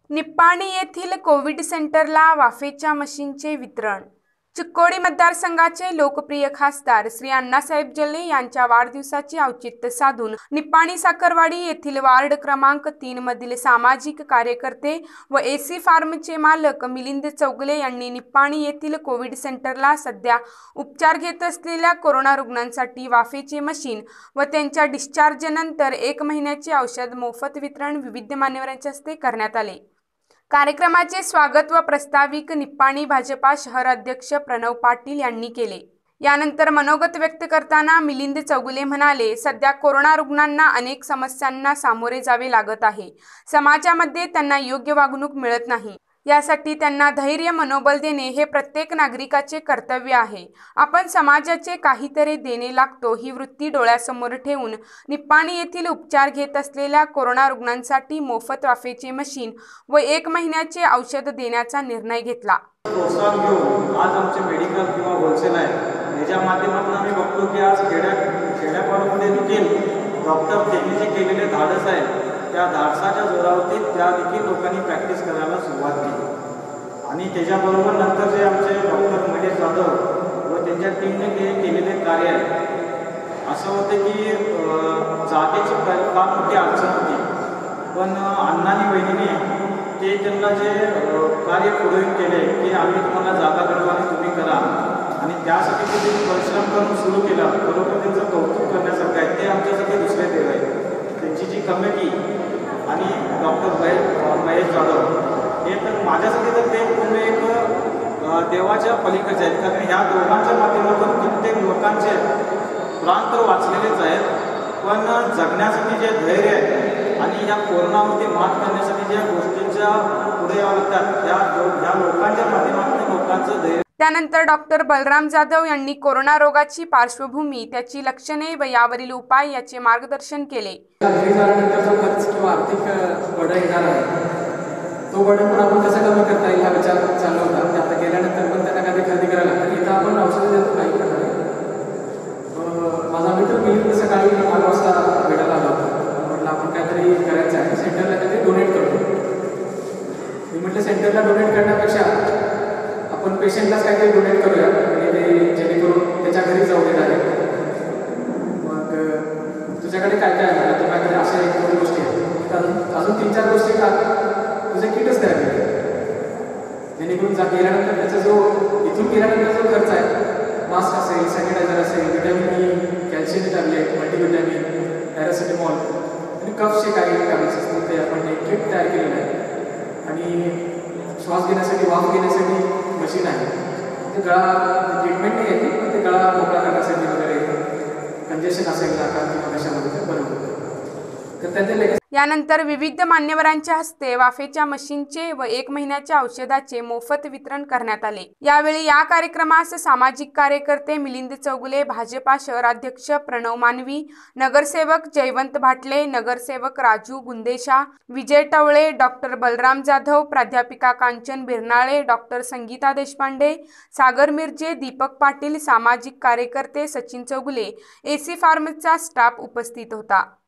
निप्पाणी येथील कोविड सेंटरला वाफेच्या मशीनचे वितरण। चिक्कोडी मतदारसंघाचे लोकप्रिय खासदार श्री अण्णासाहेब जल्ले यांच्या वाढदिवसाचे औचित्य साधून निप्पाणी साखरवाडी येथील वार्ड क्रमांक 3 मधील सामाजिक कार्यकर्ते व एसी फार्मचे मालक मिलिंद चौगुले यांनी निप्पाणी येथील कोविड सेंटरला सध्या उपचार घेत असलेल्या कोरोना रुग्णांसाठी वाफेचे मशीन व त्यांच्या डिस्चार्जनंतर 1 महिन्याचे औषध मोफत वितरण विविध मान्यवरांच्या हस्ते करण्यात आले। कार्यक्रमाचे स्वागत व प्रास्ताविक निप्पाणी भाजपा शहर अध्यक्ष प्रणव पाटील यांनी केले। यानंतर मनोगत व्यक्त करताना मिलिंद चौगुले म्हणाले, सध्या कोरोना रुग्णांना अनेक समस्यांना सामोरे जावे लागत आहे। समाजामध्ये त्यांना योग्य वागणूक मिळत नाही। यासाठी त्यांना धैर्य मनोबल देणे हे प्रत्येक नागरिकाचे कर्तव्य आहे। आपण समाजाचे काहीतरी देणे लागतो ही वृत्ती डोळ्यासमोर ठेवून निप्पाणी येथील उपचार घेत असलेल्या कोरोना रुग्णांसाठी मोफत वाफेचे मशीन व 1 महिन्याचे औषध देण्याचा निर्णय घेतला। प्रोत्साहन घेऊन आज आमचे मेडिकल किंवा होलसेल आहे याच्या माध्यमातून आम्ही बघतो की आज खेड्यापाड्यामध्ये देखील डॉक्टर त्यांनी जे केलेले धाडस आहे त्या धाडसाच्या जोरावरती त्या देखील लोकांनी प्रॅक्टिस करायला सुरुवात केली आणि त्याच्याबरोबर नंतर जे आमचे डॉक्टर महेश जाधव व त्यांच्या टीमने केलेले कार्य आहे असं होतं की जागेची फार मोठी अडचण होती, पण अण्णांनी बहिणीने ते त्यांना जे कार्य पुढे केले की आम्ही तुम्हाला जागा देतो आणि तुम्ही करा आणि त्यासाठी ते त्यांनी परिश्रम करून सुरू केला। बरोबर त्यांचं कौतुक करण्यासारखं आहे। ते आमच्यासाठी दुसरे देव आहे। त्यांची जी कमिटी आणि डॉक्टर महेश जाधव हे तर माझ्यासाठी तर ते पूर्ण एक देवाच्या पलीकडचे आहेत, कारण ह्या दोघांच्या माध्यमातून कित्येक लोकांचे प्राण तर वाचलेलेच आहेत, पण जगण्यासाठी जे धैर्य आहे आणि या कोरोनावरती मात करण्यासाठी ज्या गोष्टींच्या पुढे यावं लागतात त्या लोकांच्या माध्यमातून लोकांचं धैर्य। त्यानंतर डॉक्टर बलराम जाधव यांनी कोरोना रोगाची पार्श्वभूमी, त्याची लक्षणे व यावरील उपाय याचे मार्गदर्शन केले। घरी झाल्यानंतर जो खर्च किंवा आर्थिक बर्डन येणार आहे तो बर्डन पण आपण कसा कमी करता येईल हा विचार चालू होता। आता गेल्यानंतर पण त्यांना काही खरेदी करायला लागतं। इथं आपण औषधं देतो काही प्रकारे। माझा मित्र मिलिंद सकाळी 8 वाजता भेटायला आला होता। म्हटलं आपण काहीतरी करायचं आहे, सेंटरला काहीतरी डोनेट करतो। मी म्हटलं सेंटरला डोनेट करण्यापेक्षा आपण पेशंटलाच काहीतरी डोनेट करूया आणि ते जेणेकरून त्याच्या घरी जाऊ दे डायरेक्ट। मग तुझ्याकडे काय काय आहे? तुझ्याकडे अशा 1-2 गोष्टी आहेत, अजून 3-4 गोष्टी का तुझे किटच तयार केले जेणेकरून गेल्यानंतर त्याचा जो इथून गेल्यानंतर जो खर्च आहे, मास्क असेल, सॅनिटायझर असेल, vitamin E, calcium tablet, multivitamin, paracetamol आणि कफचे काही टॅब्लेट्स असतात ते आपण एक किट तयार केलेलं आहे आणि श्वास घेण्यासाठी वाफ घेण्यासाठी मशीन आहे। ते गळा ट्रीटमेंट नाही आहे, पण ते गळा मोकळा करण्यासाठी वगैरे कंजेशन असेल नाकात किंवा कशामध्ये बरोबर तर त्याचे। यानंतर विविध मान्यवरांच्या हस्ते वाफेच्या मशीनचे व 1 महिन्याच्या औषधाचे मोफत वितरण करण्यात आले। यावेळी या कार्यक्रमास सामाजिक कार्यकर्ते मिलिंद चौगुले, भाजपा शहराध्यक्ष प्रणव मानवी, नगरसेवक जयवंत भाटले, नगरसेवक राजू गुंदेशा, विजय टवळे, डॉक्टर बलराम जाधव, प्राध्यापिका कांचन बिरनाळे, डॉक्टर संगीता देशपांडे, सागर मिर्जे, दीपक पाटील, सामाजिक कार्यकर्ते सचिन चौगुले, एसी फार्मचा स्टाफ उपस्थित होता।